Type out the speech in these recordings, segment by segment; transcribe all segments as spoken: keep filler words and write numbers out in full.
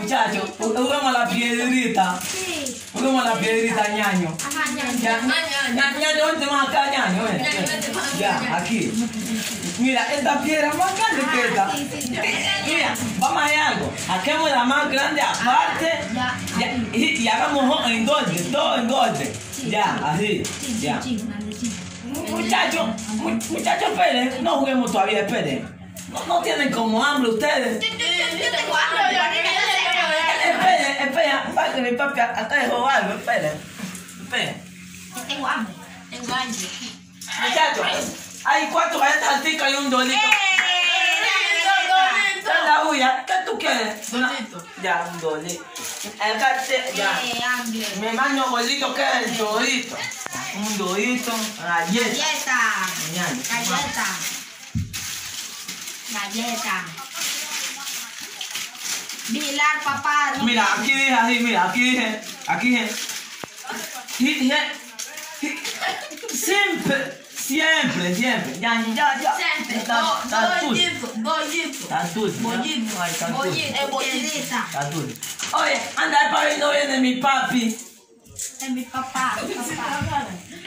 Muchachos, juguemos la piedrita. Sí. Juguemos la piedrita, ñaño. Ajá, ñaño. Ya, ñaño, vente más acá, ñaño. Ven, ven. Ya, aquí. Mira, esta piedra es más grande que esta. Sí, sí, sí. Mira, vamos a hacer algo. Hagamos la más grande aparte. Ya. Ya, y, y hagamos en golpe, todo en golpe. Ya, así. Chin, Ya. chin, chin, grande, chin. Muchachos, mu- muchachos, esperen. No juguemos todavía, esperen. No, no tienen como hambre ustedes. Yo tengo hambre, Esperen, esperen, para que mi papi acá dejó algo, esperen. Esperen. yo tengo hambre. Tengo hambre. Muchachos, hay cuatro galletas alticas y un dolito. ¿Qué es la bulla? ¿Qué tú quieres? Dolito. Ya, un dolito. Acá te, ya. Eh, hambre. Mi hermano bolito, ¿qué es el dorito? Un dorito, galleta. Galleta. Ñaño. Galleta. Galleta. Vilar, papá. no Mira, te- aquí dije así, mira, aquí dije, aquí dije. Dije, siempre, siempre, siempre. Ya, ya, ya. Siempre. Está, está dulce. Bollito, bollito. Está dulce. ¿no? Bollito. Ay, está dulce. Bollito. Bollita. Está dulce. Oye, anda para ver, no viene mi papi. Es mi papá. Mi papá.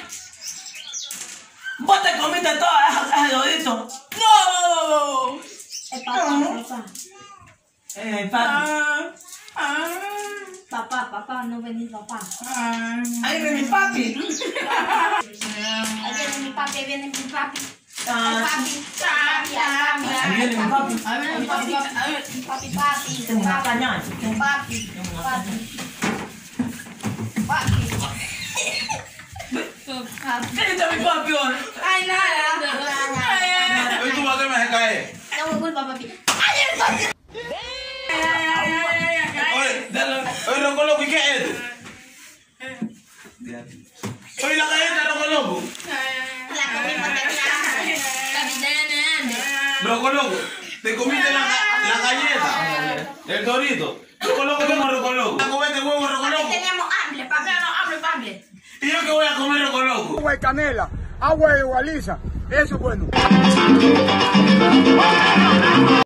¿Vos te comiste todo ese dorito? No. Es papá, papá. Eh, papi. Ah, Papá, papá, no venís papá. ah, Ahí viene mi papi. Ahí viene mi papi, ahí viene mi papi. Ah, Papi, papi, papi. ahí viene mi papi. A ver, mi papi, a ver. Papi, papi. Tengo una caña. Papi, papi. Papi. ¿Qué dice mi papi ahora? Ay, nada. ¿Y tú para qué me dejas caer? No me culpa, papi. Ay, el papi. Oye, oye, loco loco, ¿y qué es esto? Oye, la galleta, loco loco. La comimos de Loco loco, te comiste la, ga- la galleta, el dorito. Loco loco, ¿cómo loco loco? ¿A comerte huevo, loco loco? Teníamos hambre, papi. No, hable, hable. ¿Y yo qué voy a comer, loco loco? Agua de canela, agua de gualiza, eso es bueno.